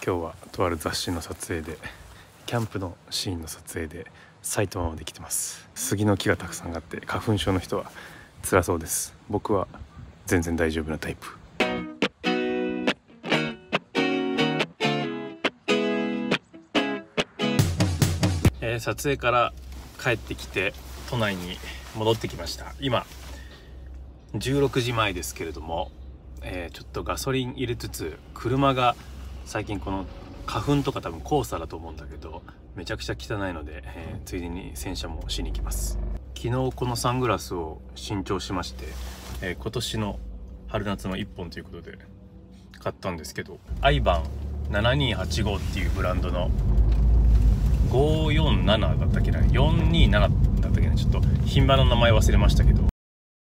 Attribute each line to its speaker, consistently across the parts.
Speaker 1: 今日はとある雑誌の撮影でキャンプのシーンの撮影で埼玉まで来てます。杉の木がたくさんあって花粉症の人は辛そうです。僕は全然大丈夫なタイプ。撮影から帰ってきて都内に戻ってきました。今16時前ですけれども、ちょっとガソリン入れつつ車が最近この花粉とか多分黄砂だと思うんだけどめちゃくちゃ汚いので、ついでに洗車もしに行きます。昨日このサングラスを新調しまして、今年の春夏の1本ということで買ったんですけど、アイバン7285っていうブランドの547だったっけな、427だったっけな、ちょっと品番の名前忘れましたけど、こ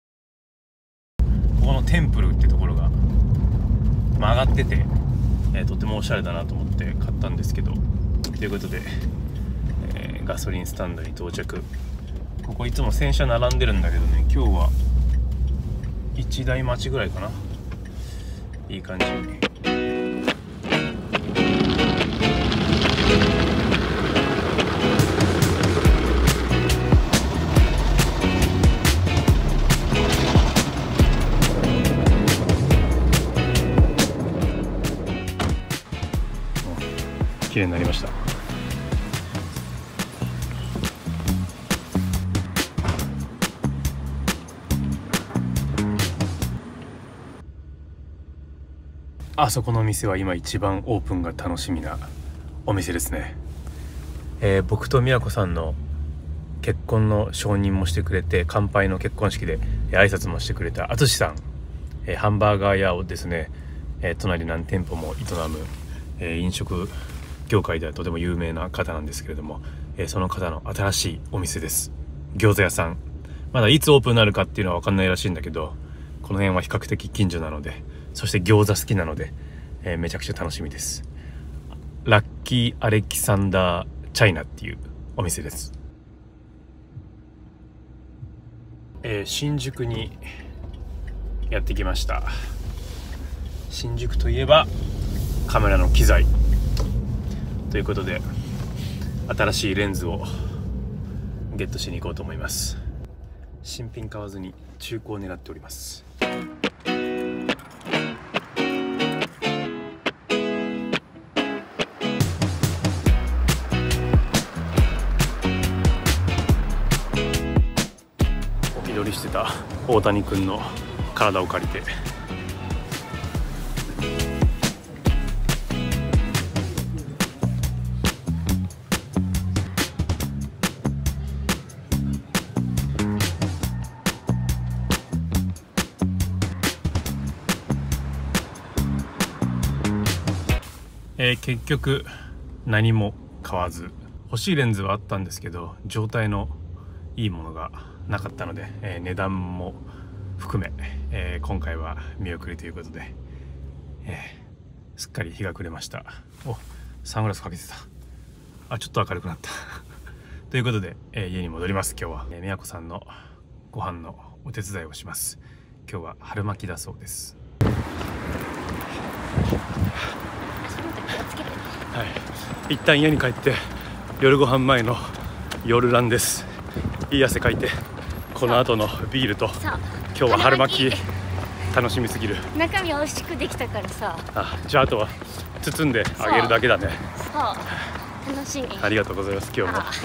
Speaker 1: このテンプルってところが曲がってて、とてもおしゃれだなと思って買ったんですけど、ということで、ガソリンスタンドに到着。ここいつも洗車並んでるんだけどね、今日は1台待ちぐらいかな。いい感じに綺麗になりました。あそこの店は今一番オープンが楽しみなお店ですね。僕と宮子さんの結婚の承認もしてくれて、乾杯の結婚式で挨拶もしてくれた淳さん、ハンバーガー屋をですね、都内で何店舗も営む、飲食業界ではとても有名な方なんですけれども、その方の新しいお店です。餃子屋さん。まだいつオープンになるかっていうのは分かんないらしいんだけど、この辺は比較的近所なので、そして餃子好きなので、めちゃくちゃ楽しみです。ラッキーアレキサンダーチャイナっていうお店です。新宿にやってきました。新宿といえばカメラの機材ということで、新しいレンズをゲットしに行こうと思います。新品買わずに中古を狙っております。お気取りしてた大谷くんの体を借りて結局何も買わず、欲しいレンズはあったんですけど状態のいいものがなかったので、値段も含め、今回は見送りということで、すっかり日が暮れました。お、サングラスかけてた。ちょっと明るくなったということで、家に戻ります。今日は、宮子さんのご飯のお手伝いをします。今日は春巻きだそうです。はい、一旦家に帰って夜ご飯前の夜ランです。いい汗かいて、この後のビールと今日は春巻き楽しみすぎる。
Speaker 2: 中身美味しくできたからさ。
Speaker 1: じゃああとは包んであげるだけだね。
Speaker 2: そう楽しみ。
Speaker 1: ありがとうございます。今日も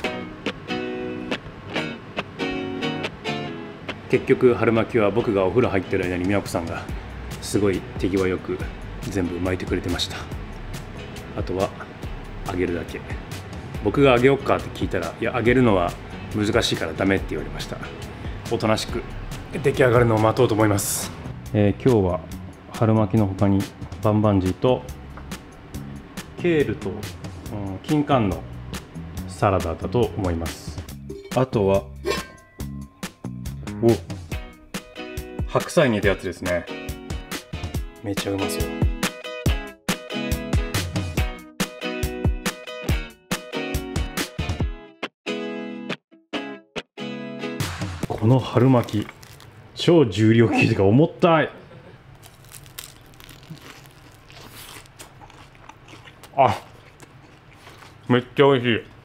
Speaker 1: 結局春巻きは僕がお風呂入ってる間に宮子さんがすごい手際よく全部巻いてくれてました。あとは揚げるだけ。僕が揚げよっかって聞いたら、いや揚げるのは難しいからダメって言われました。おとなしく出来上がるのを待とうと思います。今日は春巻きの他にバンバンジーとケールと、金柑のサラダだと思います。あとは白菜に入れたやつですね。めっちゃうまそう。この春巻き超重量級が重たい。 あ、めっちゃ美味しい。